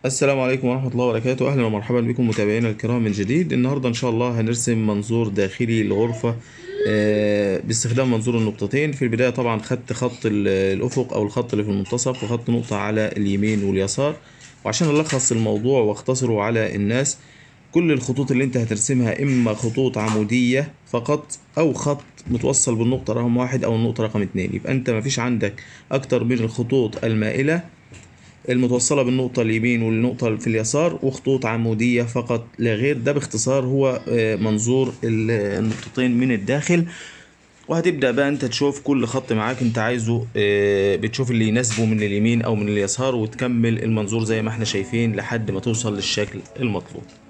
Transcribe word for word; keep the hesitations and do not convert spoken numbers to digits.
السلام عليكم ورحمة الله وبركاته. أهلا ومرحبا بكم متابعينا الكرام من جديد. النهاردة إن شاء الله هنرسم منظور داخلي لغرفة آه، باستخدام منظور النقطتين. في البداية طبعا خدت خط ال- الأفق أو الخط اللي في المنتصف، وخدت نقطة على اليمين واليسار. وعشان ألخص الموضوع واختصره على الناس، كل الخطوط اللي انت هترسمها إما خطوط عمودية فقط أو خط متوصل بالنقطة رقم واحد أو النقطة رقم اتنين. يبقى انت مفيش عندك أكتر من الخطوط المائلة المتوصلة بالنقطة اليمين والنقطة في اليسار، وخطوط عمودية فقط لا غير. ده باختصار هو آه، منظور ال- النقطتين من الداخل. وهتبدأ بقى انت تشوف كل خط معاك انت عايزه، آه، بتشوف اللي يناسبه من اليمين او من اليسار، وتكمل المنظور زي ما احنا شايفين لحد ما توصل للشكل المطلوب.